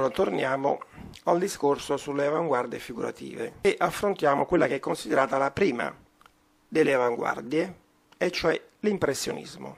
Allora, torniamo al discorso sulle avanguardie figurative e affrontiamo quella che è considerata la prima delle avanguardie, e cioè l'impressionismo.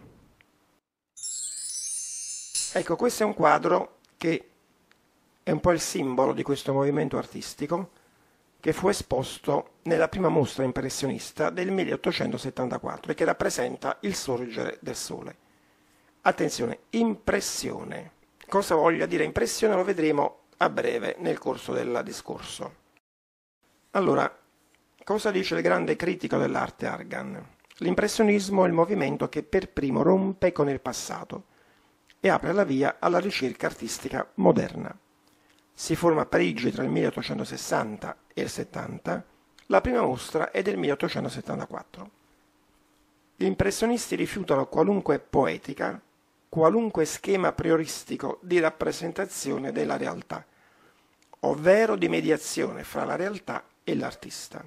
Ecco, questo è un quadro che è un po' il simbolo di questo movimento artistico che fu esposto nella prima mostra impressionista del 1874 e che rappresenta il sorgere del sole. Attenzione, impressione. Cosa voglia dire impressione lo vedremo a breve nel corso del discorso. Allora, cosa dice il grande critico dell'arte Argan? L'impressionismo è il movimento che per primo rompe con il passato e apre la via alla ricerca artistica moderna. Si forma a Parigi tra il 1860 e il 70, la prima mostra è del 1874. Gli impressionisti rifiutano qualunque poetica, qualunque schema prioristico di rappresentazione della realtà, ovvero di mediazione fra la realtà e l'artista.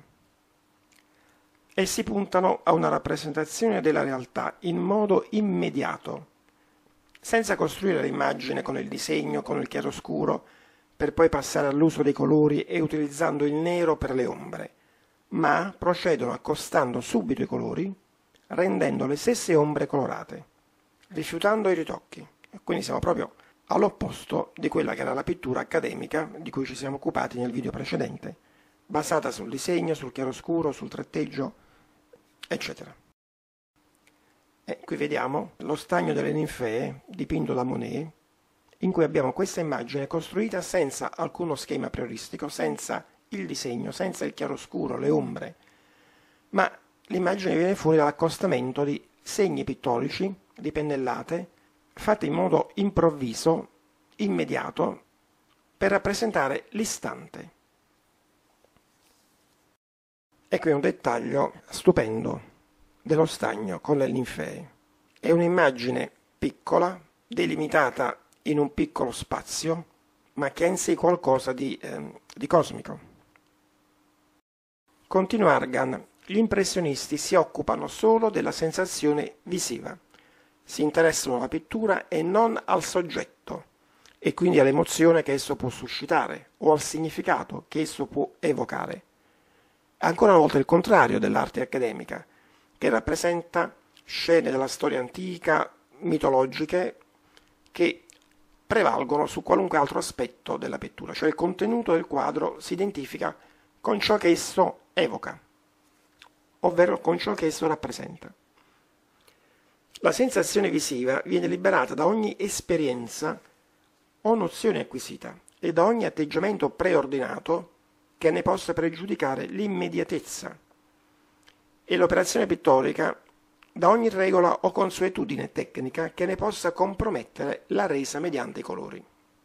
Essi puntano a una rappresentazione della realtà in modo immediato, senza costruire l'immagine con il disegno, con il chiaroscuro, per poi passare all'uso dei colori e utilizzando il nero per le ombre, ma procedono accostando subito i colori, rendendo le stesse ombre colorate, rifiutando i ritocchi. E quindi siamo proprio all'opposto di quella che era la pittura accademica di cui ci siamo occupati nel video precedente, basata sul disegno, sul chiaroscuro, sul tratteggio, eccetera. E qui vediamo lo stagno delle ninfee dipinto da Monet, in cui abbiamo questa immagine costruita senza alcuno schema prioristico, senza il disegno, senza il chiaroscuro, le ombre, ma l'immagine viene fuori dall'accostamento di segni pittorici, di pennellate, fatte in modo improvviso, immediato, per rappresentare l'istante. E qui un dettaglio stupendo dello stagno con le ninfee. È un'immagine piccola, delimitata in un piccolo spazio, ma che ha in sé qualcosa di cosmico. Continua Argan, gli impressionisti si occupano solo della sensazione visiva, si interessano alla pittura e non al soggetto, e quindi all'emozione che esso può suscitare o al significato che esso può evocare. Ancora una volta il contrario dell'arte accademica, che rappresenta scene della storia antica, mitologiche, che prevalgono su qualunque altro aspetto della pittura, cioè il contenuto del quadro si identifica con ciò che esso evoca, ovvero con ciò che esso rappresenta. La sensazione visiva viene liberata da ogni esperienza o nozione acquisita e da ogni atteggiamento preordinato che ne possa pregiudicare l'immediatezza, e l'operazione pittorica da ogni regola o consuetudine tecnica che ne possa compromettere la resa mediante i colori.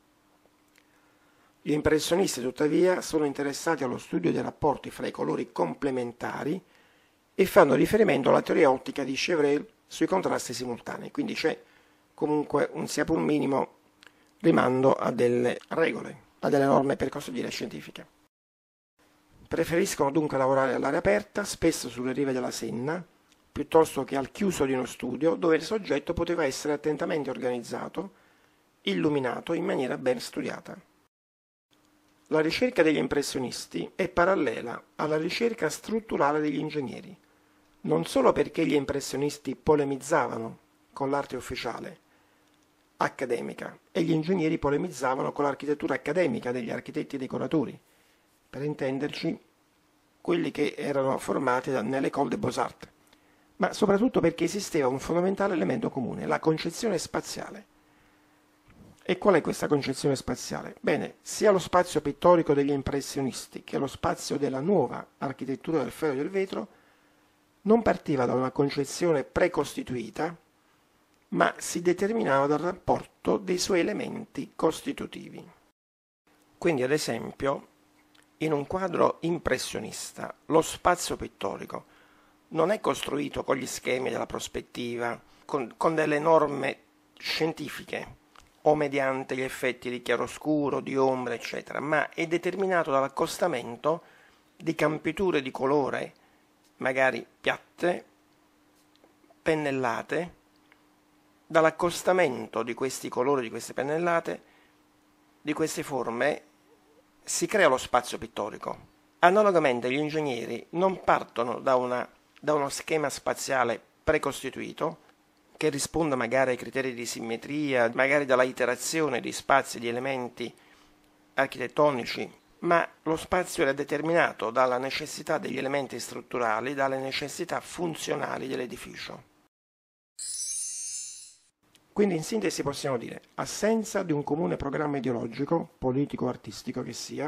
Gli impressionisti, tuttavia, sono interessati allo studio dei rapporti fra i colori complementari e fanno riferimento alla teoria ottica di Chevreul sui contrasti simultanei, quindi c'è comunque un sia pur minimo rimando a delle regole, a delle norme per così dire scientifiche. Preferiscono dunque lavorare all'aria aperta, spesso sulle rive della Senna, piuttosto che al chiuso di uno studio dove il soggetto poteva essere attentamente organizzato, illuminato in maniera ben studiata. La ricerca degli impressionisti è parallela alla ricerca strutturale degli ingegneri, non solo perché gli impressionisti polemizzavano con l'arte ufficiale, accademica, e gli ingegneri polemizzavano con l'architettura accademica degli architetti decoratori, per intenderci quelli che erano formati nell'École des Beaux-Arts, ma soprattutto perché esisteva un fondamentale elemento comune, la concezione spaziale. E qual è questa concezione spaziale? Bene, sia lo spazio pittorico degli impressionisti che lo spazio della nuova architettura del ferro e del vetro non partiva da una concezione precostituita, ma si determinava dal rapporto dei suoi elementi costitutivi. Quindi, ad esempio, in un quadro impressionista, lo spazio pittorico non è costruito con gli schemi della prospettiva, con delle norme scientifiche o mediante gli effetti di chiaroscuro, di ombra, eccetera, ma è determinato dall'accostamento di campiture di colore, magari piatte, pennellate, dall'accostamento di questi colori, di queste pennellate, di queste forme si crea lo spazio pittorico. Analogamente gli ingegneri non partono da uno schema spaziale precostituito che risponda magari ai criteri di simmetria, magari dalla iterazione di spazi di elementi architettonici, ma lo spazio era determinato dalla necessità degli elementi strutturali, dalle necessità funzionali dell'edificio. Quindi in sintesi possiamo dire, assenza di un comune programma ideologico, politico o artistico che sia,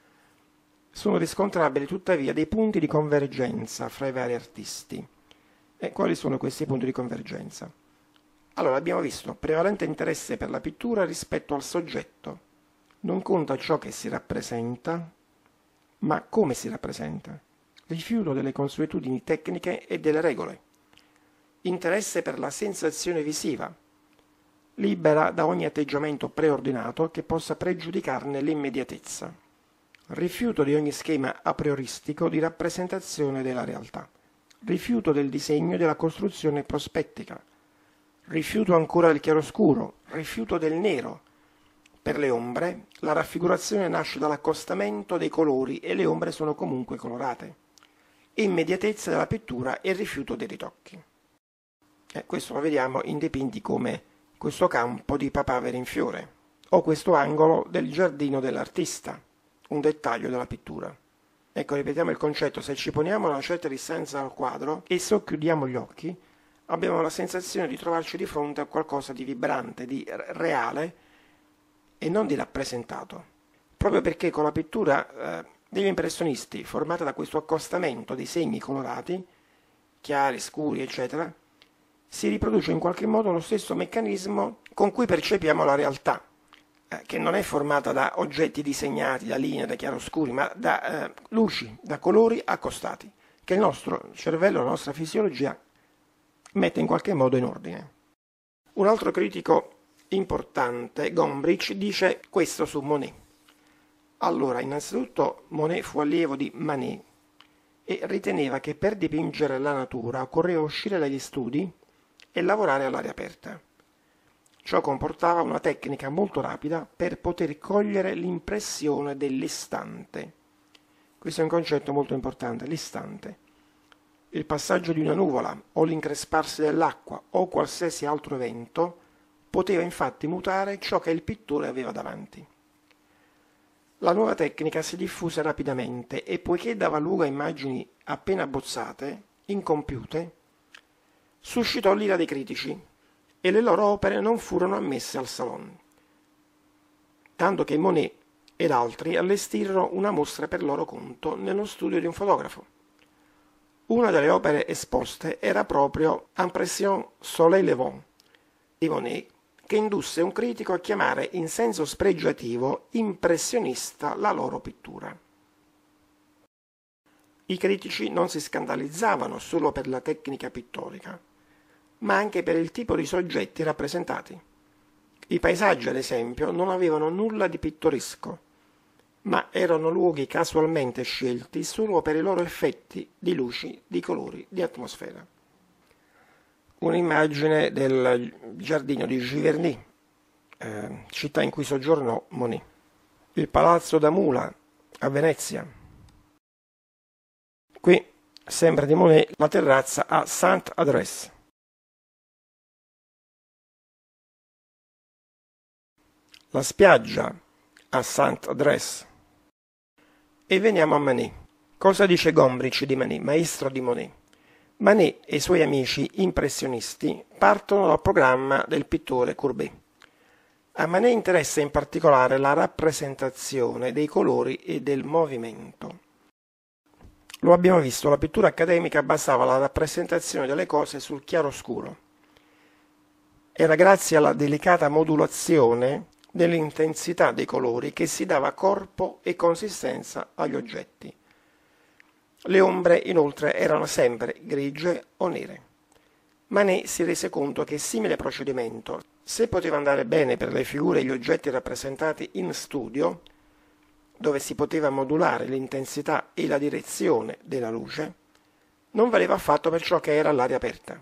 sono riscontrabili tuttavia dei punti di convergenza fra i vari artisti. E quali sono questi punti di convergenza? Allora, abbiamo visto prevalente interesse per la pittura rispetto al soggetto. Non conta ciò che si rappresenta, ma come si rappresenta. Rifiuto delle consuetudini tecniche e delle regole. Interesse per la sensazione visiva, libera da ogni atteggiamento preordinato che possa pregiudicarne l'immediatezza. Rifiuto di ogni schema a prioristico di rappresentazione della realtà. Rifiuto del disegno e della costruzione prospettica. Rifiuto ancora del chiaroscuro. Rifiuto del nero. Per le ombre, la raffigurazione nasce dall'accostamento dei colori e le ombre sono comunque colorate. Immediatezza della pittura e rifiuto dei ritocchi. Questo lo vediamo in dipinti come questo campo di papaveri in fiore o questo angolo del giardino dell'artista, un dettaglio della pittura. Ecco, ripetiamo il concetto: se ci poniamo a una certa distanza dal quadro e socchiudiamo gli occhi, abbiamo la sensazione di trovarci di fronte a qualcosa di vibrante, di reale e non di rappresentato. Proprio perché con la pittura degli impressionisti, formata da questo accostamento di segni colorati, chiari, scuri, eccetera, si riproduce in qualche modo lo stesso meccanismo con cui percepiamo la realtà, che non è formata da oggetti disegnati, da linee, da chiaroscuri, ma da luci, da colori accostati, che il nostro cervello, la nostra fisiologia mette in qualche modo in ordine. Un altro critico importante, Gombrich, dice questo su Monet. Allora, innanzitutto Monet fu allievo di Manet e riteneva che per dipingere la natura occorreva uscire dagli studi e lavorare all'aria aperta. Ciò comportava una tecnica molto rapida per poter cogliere l'impressione dell'istante. Questo è un concetto molto importante, l'istante. Il passaggio di una nuvola o l'incresparsi dell'acqua o qualsiasi altro evento poteva infatti mutare ciò che il pittore aveva davanti. La nuova tecnica si diffuse rapidamente e poiché dava luogo a immagini appena abbozzate, incompiute, suscitò l'ira dei critici e le loro opere non furono ammesse al Salon, tanto che Monet ed altri allestirono una mostra per loro conto nello studio di un fotografo. Una delle opere esposte era proprio Impression Soleil Levant di Monet, che indusse un critico a chiamare in senso spregiativo impressionista la loro pittura. I critici non si scandalizzavano solo per la tecnica pittorica, ma anche per il tipo di soggetti rappresentati. I paesaggi, ad esempio, non avevano nulla di pittoresco, ma erano luoghi casualmente scelti solo per i loro effetti di luci, di colori, di atmosfera. Un'immagine del giardino di Giverny, città in cui soggiornò Monet. Il palazzo da Mula a Venezia. Qui, sempre di Monet, la terrazza a Sainte-Adresse. La spiaggia a Sainte-Adresse. E veniamo a Manet. Cosa dice Gombrich di Manet, maestro di Monet? Manet e i suoi amici impressionisti partono dal programma del pittore Courbet. A Manet interessa in particolare la rappresentazione dei colori e del movimento. Lo abbiamo visto, la pittura accademica basava la rappresentazione delle cose sul chiaroscuro. Era grazie alla delicata modulazione dell'intensità dei colori che si dava corpo e consistenza agli oggetti. Le ombre, inoltre, erano sempre grigie o nere. Manet si rese conto che simile procedimento, se poteva andare bene per le figure e gli oggetti rappresentati in studio, dove si poteva modulare l'intensità e la direzione della luce, non valeva affatto per ciò che era all'aria aperta.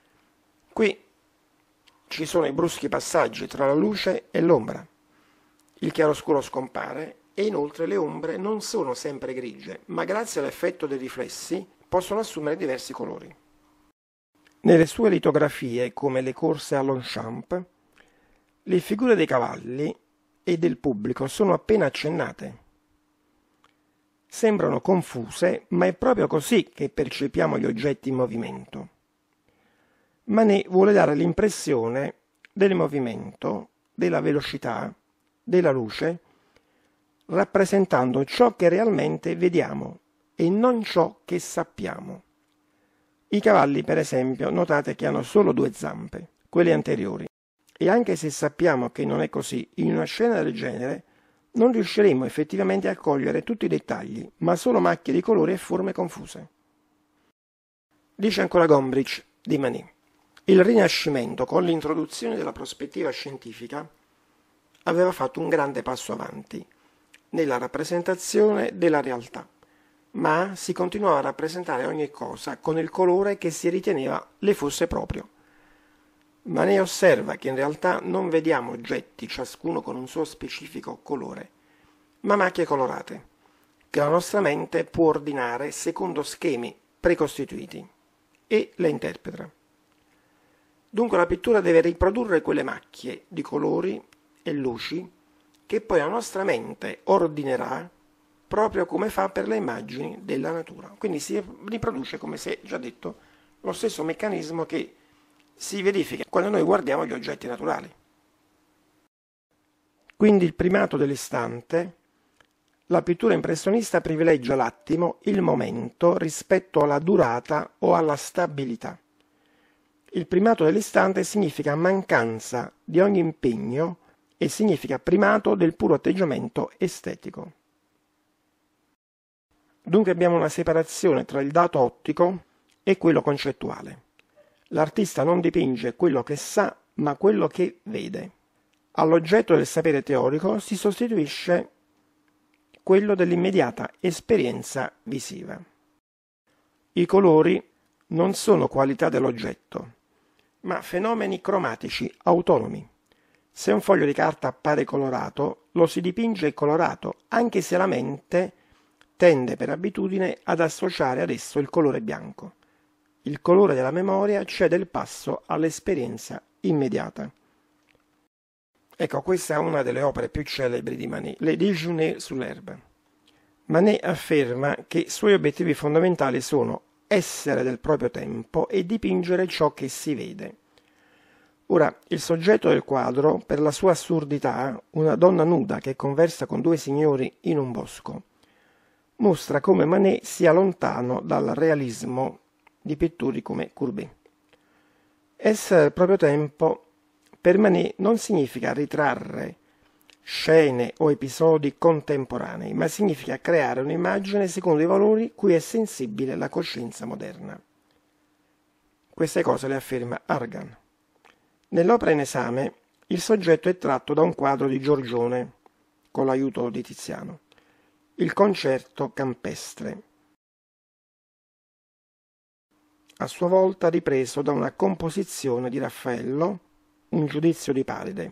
Qui ci sono i bruschi passaggi tra la luce e l'ombra. il chiaroscuro scompare e inoltre le ombre non sono sempre grigie, ma grazie all'effetto dei riflessi possono assumere diversi colori. Nelle sue litografie, come le corse a Longchamp, le figure dei cavalli e del pubblico sono appena accennate. Sembrano confuse, ma è proprio così che percepiamo gli oggetti in movimento. Manet vuole dare l'impressione del movimento, della velocità, della luce, rappresentando ciò che realmente vediamo e non ciò che sappiamo. I cavalli, per esempio, notate che hanno solo 2 zampe, quelle anteriori, e anche se sappiamo che non è così, in una scena del genere non riusciremo effettivamente a cogliere tutti i dettagli, ma solo macchie di colori e forme confuse. Dice ancora Gombrich di Manet: il Rinascimento, con l'introduzione della prospettiva scientifica, aveva fatto un grande passo avanti nella rappresentazione della realtà, ma si continuava a rappresentare ogni cosa con il colore che si riteneva le fosse proprio. Manet osserva che in realtà non vediamo oggetti, ciascuno con un suo specifico colore, ma macchie colorate, che la nostra mente può ordinare secondo schemi precostituiti e le interpreta. Dunque la pittura deve riprodurre quelle macchie di colori e luci che poi la nostra mente ordinerà proprio come fa per le immagini della natura. Quindi si riproduce, come si è già detto, lo stesso meccanismo che si verifica quando noi guardiamo gli oggetti naturali. Quindi il primato dell'istante, la pittura impressionista privilegia l'attimo, il momento, rispetto alla durata o alla stabilità. Il primato dell'istante significa mancanza di ogni impegno e significa primato del puro atteggiamento estetico. Dunque abbiamo una separazione tra il dato ottico e quello concettuale. L'artista non dipinge quello che sa, ma quello che vede. All'oggetto del sapere teorico si sostituisce quello dell'immediata esperienza visiva. I colori non sono qualità dell'oggetto, ma fenomeni cromatici autonomi. Se un foglio di carta appare colorato, lo si dipinge colorato, anche se la mente tende per abitudine ad associare ad esso il colore bianco. Il colore della memoria cede il passo all'esperienza immediata. Ecco, questa è una delle opere più celebri di Manet, Le Déjeuner sur l'herbe. Manet afferma che i suoi obiettivi fondamentali sono essere del proprio tempo e dipingere ciò che si vede. Ora, il soggetto del quadro, per la sua assurdità, una donna nuda che conversa con 2 signori in un bosco, mostra come Manet sia lontano dal realismo di pittori come Courbet. Essere del proprio tempo per Manet non significa ritrarre scene o episodi contemporanei, ma significa creare un'immagine secondo i valori cui è sensibile la coscienza moderna. Queste cose le afferma Argan. Nell'opera in esame il soggetto è tratto da un quadro di Giorgione con l'aiuto di Tiziano, il concerto campestre, a sua volta ripreso da una composizione di Raffaello, un giudizio di Paride.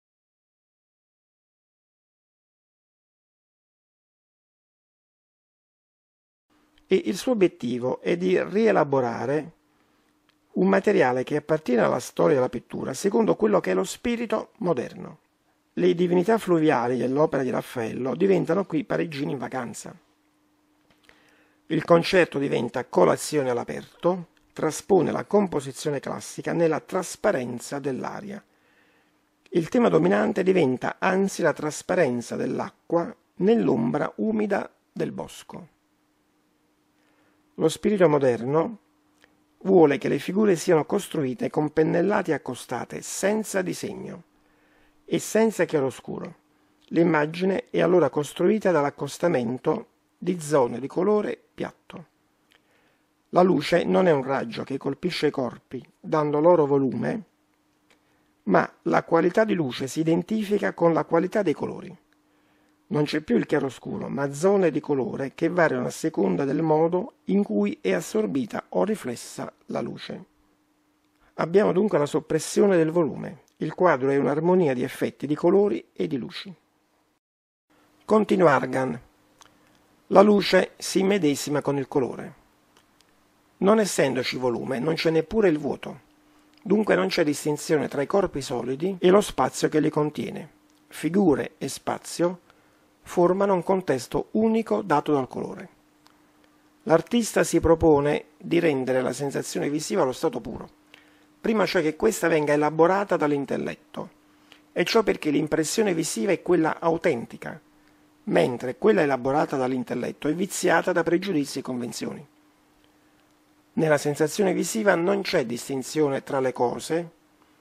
E il suo obiettivo è di rielaborare un materiale che appartiene alla storia della pittura secondo quello che è lo spirito moderno. Le divinità fluviali dell'opera di Raffaello diventano qui parigini in vacanza. Il concerto diventa colazione all'aperto, traspone la composizione classica nella trasparenza dell'aria. Il tema dominante diventa anzi la trasparenza dell'acqua nell'ombra umida del bosco. Lo spirito moderno vuole che le figure siano costruite con pennellati accostate, senza disegno e senza chiaroscuro. L'immagine è allora costruita dall'accostamento di zone di colore piatto. La luce non è un raggio che colpisce i corpi, dando loro volume, ma la qualità di luce si identifica con la qualità dei colori. Non c'è più il chiaroscuro, ma zone di colore che variano a seconda del modo in cui è assorbita o riflessa la luce. Abbiamo dunque la soppressione del volume. Il quadro è un'armonia di effetti di colori e di luci. Continua Argan. La luce si immedesima con il colore. Non essendoci volume, non c'è neppure il vuoto. Dunque non c'è distinzione tra i corpi solidi e lo spazio che li contiene. Figure e spazio formano un contesto unico dato dal colore. L'artista si propone di rendere la sensazione visiva allo stato puro, prima cioè che questa venga elaborata dall'intelletto, e ciò perché l'impressione visiva è quella autentica, mentre quella elaborata dall'intelletto è viziata da pregiudizi e convenzioni. Nella sensazione visiva non c'è distinzione tra le cose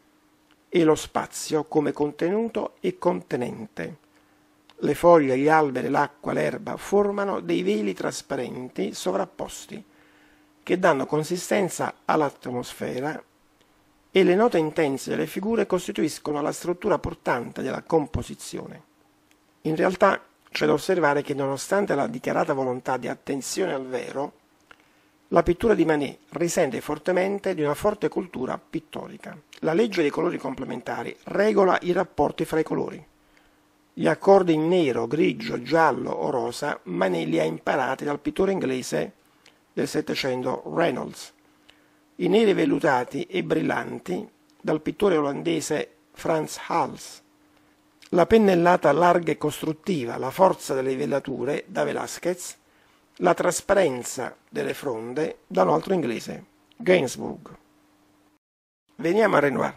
e lo spazio come contenuto e contenente. Le foglie, gli alberi, l'acqua, l'erba formano dei veli trasparenti sovrapposti che danno consistenza all'atmosfera e le note intense delle figure costituiscono la struttura portante della composizione. In realtà c'è da osservare che nonostante la dichiarata volontà di attenzione al vero, la pittura di Manet risente fortemente di una forte cultura pittorica. La legge dei colori complementari regola i rapporti fra i colori. Gli accordi in nero, grigio, giallo o rosa Manet li ha imparati dal pittore inglese del Settecento Reynolds, i neri vellutati e brillanti dal pittore olandese Frans Hals, la pennellata larga e costruttiva, la forza delle vellature da Velázquez, la trasparenza delle fronde da un altro inglese, Gainsbourg. Veniamo a Renoir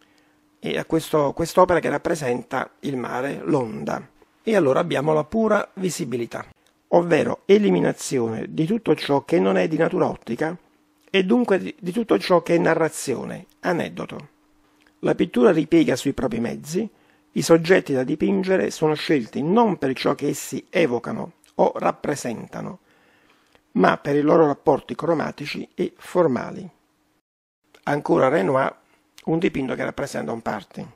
e a quest'opera che rappresenta il mare, l'onda. E allora abbiamo la pura visibilità, ovvero eliminazione di tutto ciò che non è di natura ottica e dunque di tutto ciò che è narrazione, aneddoto. La pittura ripiega sui propri mezzi, i soggetti da dipingere sono scelti non per ciò che essi evocano o rappresentano, ma per i loro rapporti cromatici e formali. Ancora Renoir, un dipinto che rappresenta un party.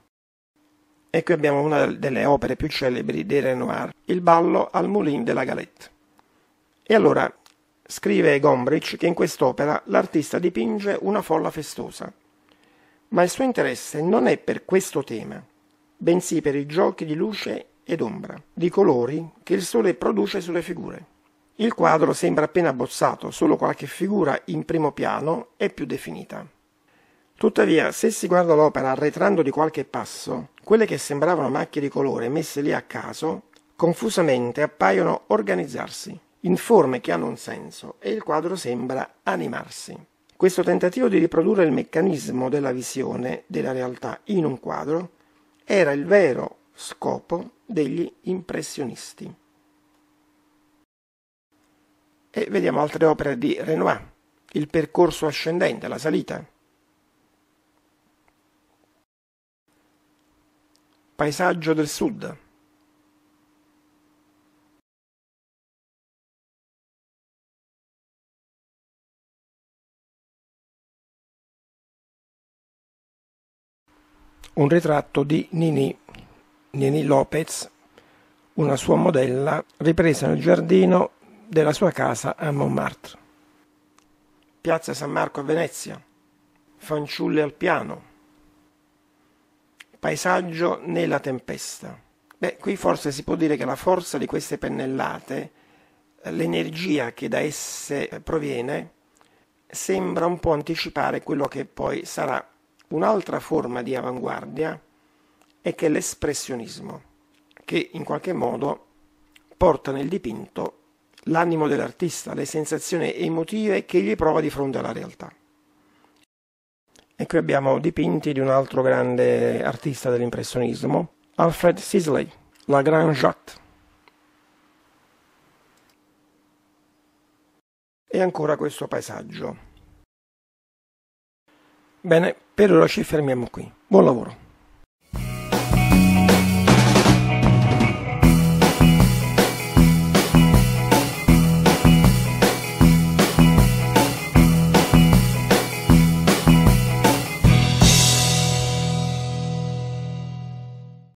E qui abbiamo una delle opere più celebri di Renoir, il ballo al Moulin de la Galette. E allora scrive Gombrich che in quest'opera l'artista dipinge una folla festosa, ma il suo interesse non è per questo tema, bensì per i giochi di luce ed ombra, di colori che il sole produce sulle figure. Il quadro sembra appena abbozzato, solo qualche figura in primo piano è più definita. Tuttavia, se si guarda l'opera arretrando di qualche passo, quelle che sembravano macchie di colore messe lì a caso, confusamente appaiono organizzarsi, in forme che hanno un senso, e il quadro sembra animarsi. Questo tentativo di riprodurre il meccanismo della visione della realtà in un quadro era il vero scopo degli impressionisti. E vediamo altre opere di Renoir, il percorso ascendente, la salita. Paesaggio del Sud. Un ritratto di Nini Lopez, una sua modella, ripresa nel giardino della sua casa a Montmartre. Piazza San Marco a Venezia. Fanciulle al piano. Paesaggio nella tempesta. Qui forse si può dire che la forza di queste pennellate, l'energia che da esse proviene, sembra un po' anticipare quello che poi sarà un'altra forma di avanguardia e che è l'espressionismo, che in qualche modo porta nel dipinto l'animo dell'artista, le sensazioni emotive che egli prova di fronte alla realtà. E qui abbiamo dipinti di un altro grande artista dell'impressionismo, Alfred Sisley, La Grande Jatte. E ancora questo paesaggio. Bene, per ora ci fermiamo qui. Buon lavoro.